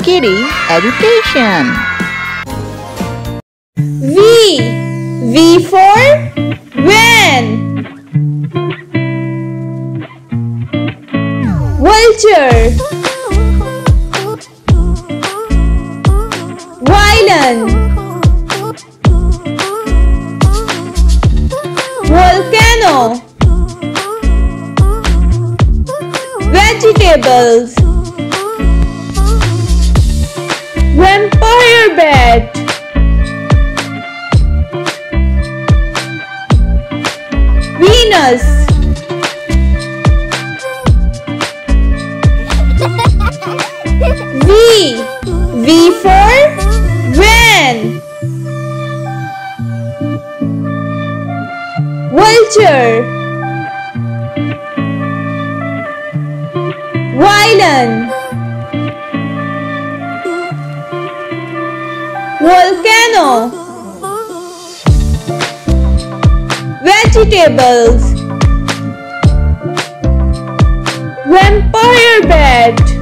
Kiddy Education. V for van. Vulture. Violin. Volcano. Vegetables. Vampire bat. Venus. V for van. Vulture. Violin. Volcano. Vegetables. Vampire bat.